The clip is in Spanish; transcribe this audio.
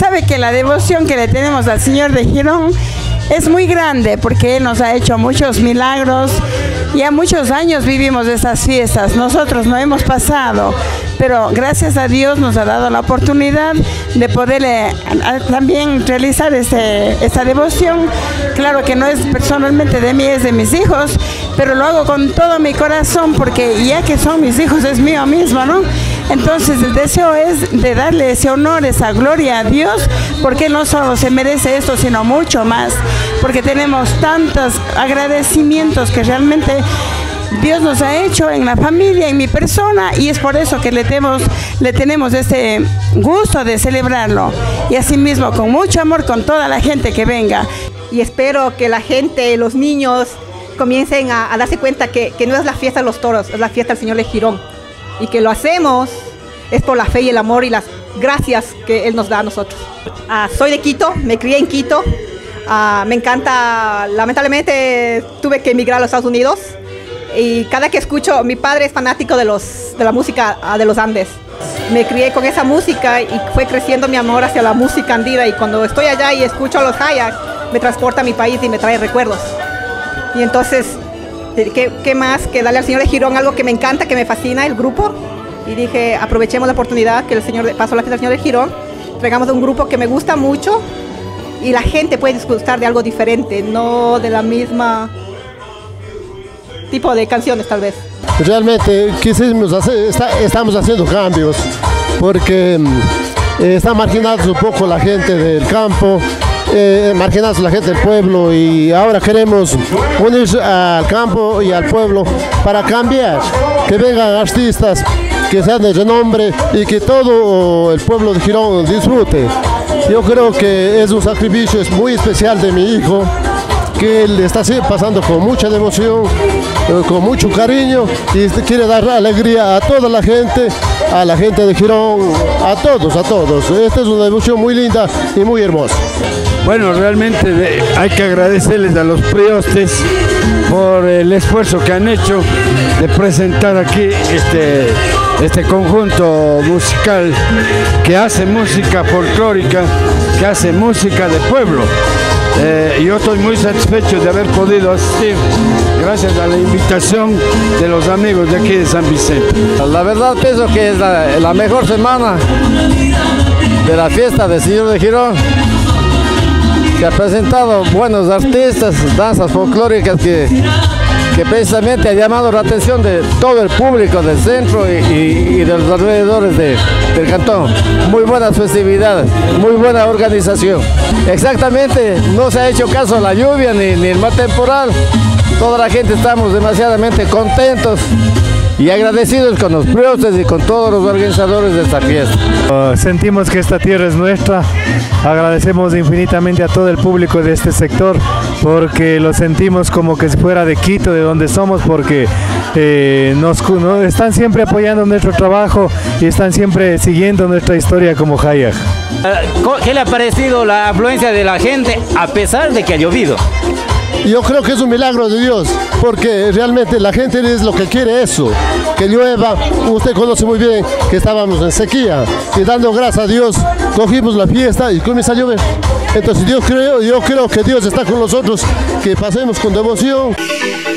sabe que la devoción que le tenemos al Señor de Girón es muy grande, porque Él nos ha hecho muchos milagros. Ya muchos años vivimos estas fiestas, nosotros no hemos pasado, pero gracias a Dios nos ha dado la oportunidad de poder también realizar esta devoción. Claro que no es personalmente de mí, es de mis hijos, pero lo hago con todo mi corazón, porque ya que son mis hijos es mío mismo, ¿no? Entonces el deseo es de darle ese honor, esa gloria a Dios, porque Él no solo se merece esto, sino mucho más, porque tenemos tantos agradecimientos que realmente Dios nos ha hecho en la familia, en mi persona, y es por eso que le tenemos este gusto de celebrarlo, y asimismo con mucho amor con toda la gente que venga. Y espero que la gente, los niños, comiencen a darse cuenta que no es la fiesta de los toros, es la fiesta del Señor de Girón, y que lo hacemos es por la fe y el amor y las gracias que Él nos da a nosotros. Soy de Quito, me crié en Quito, me encanta, lamentablemente tuve que emigrar a los Estados Unidos, y cada que escucho, mi padre es fanático de la música de los Andes. Me crié con esa música y fue creciendo mi amor hacia la música andina, y cuando estoy allá y escucho a los Hayak, me transporta a mi país y me trae recuerdos. Y entonces, ¿qué más que darle al Señor de Girón algo que me encanta, que me fascina, el grupo? Y dije, aprovechemos la oportunidad que el Señor pasó la fiesta del Señor de Girón, traigamos un grupo que me gusta mucho y la gente puede disfrutar de algo diferente, no de la misma tipo de canciones tal vez. Realmente estamos haciendo cambios, porque está marginada un poco la gente del campo, marginada la gente del pueblo, y ahora queremos unirse al campo y al pueblo para cambiar, que vengan artistas que sean de renombre y que todo el pueblo de Girón disfrute. Yo creo que es un sacrificio muy especial de mi hijo, que él está pasando con mucha devoción, con mucho cariño, y quiere dar alegría a toda la gente de Girón, a todos. Esta es una devoción muy linda y muy hermosa. Bueno, realmente hay que agradecerles a los priostes por el esfuerzo que han hecho de presentar aquí este conjunto musical que hace música folclórica, que hace música de pueblo. Yo estoy muy satisfecho de haber podido asistir gracias a la invitación de los amigos de aquí de San Vicente. La verdad pienso que es la mejor semana de la fiesta del Señor de Girón, que ha presentado buenos artistas, danzas folclóricas que precisamente ha llamado la atención de todo el público del centro y de los alrededores del cantón. Muy buenas festividades, muy buena organización. Exactamente, no se ha hecho caso a la lluvia ni el mal temporal. Toda la gente estamos demasiadamente contentos y agradecidos con los priostes y con todos los organizadores de esta fiesta. Sentimos que esta tierra es nuestra, agradecemos infinitamente a todo el público de este sector, porque lo sentimos como que fuera de Quito, de donde somos, porque están siempre apoyando nuestro trabajo y están siempre siguiendo nuestra historia como Hayak. ¿Qué le ha parecido la afluencia de la gente a pesar de que ha llovido? Yo creo que es un milagro de Dios, porque realmente la gente es lo que quiere eso, que llueva. Usted conoce muy bien que estábamos en sequía y dando gracias a Dios cogimos la fiesta y comienza a llover. Entonces yo creo que Dios está con nosotros, que pasemos con devoción.